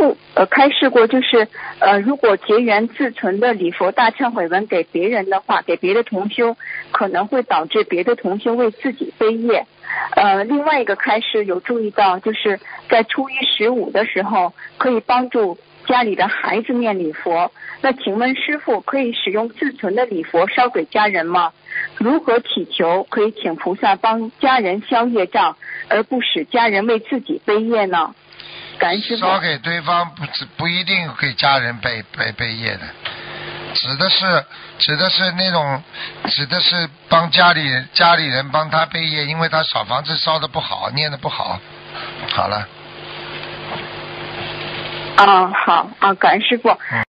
父开示过，就是如果结缘自存的礼佛大忏悔文给别人的话，给别的同修，可能会导致别的同修为自己背业。另外一个开示有注意到，就是在初一15的时候，可以帮助家里的孩子念礼佛。那请问师父，可以使用自存的礼佛烧给家人吗？如何祈求可以请菩萨帮家人消业障，而不使家人为自己背业呢？感恩师父。 烧给对方不一定给家人背业的，指的是那种，指的是帮家里人帮他背业，因为他小房子烧的不好，念的不好。好了。 好，感恩师父。